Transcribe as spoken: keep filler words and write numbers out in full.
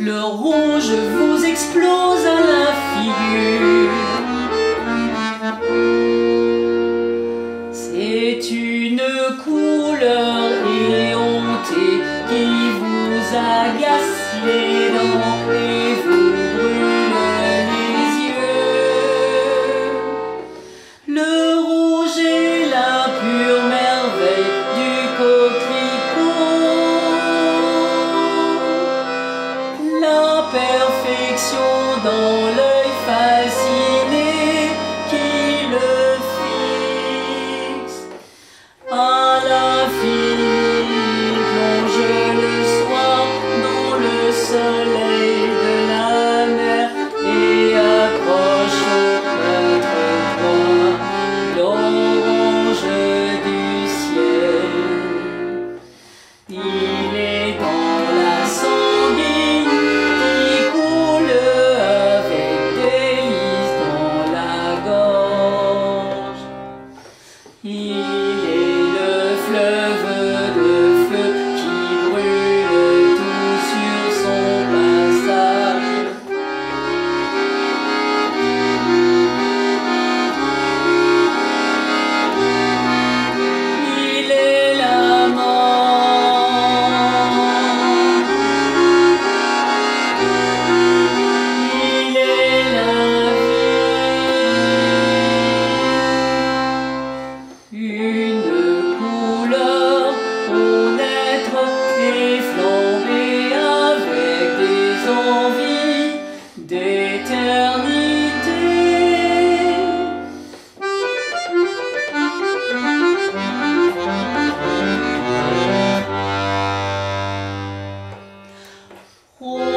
le rouge vous explose à la figure. C'est une couleur éhontée qui vous agace les dents et vous brûle les yeux. Le rouge est la pure merveille du coquelicot, la perfection dans l'œil fasciné qui le fixe. À la fille plonge le soir dans le soleil de la mer et accroche notre croix l'orange du ciel. Il est dans la sanguine qui coule avec délice dans la gorge. Il est le fleuve de feu qui brûle tout sur son passage. Il est la mort. Il est la vie. Une couleur au naître et flamber avec des envies d'éternité. Oh,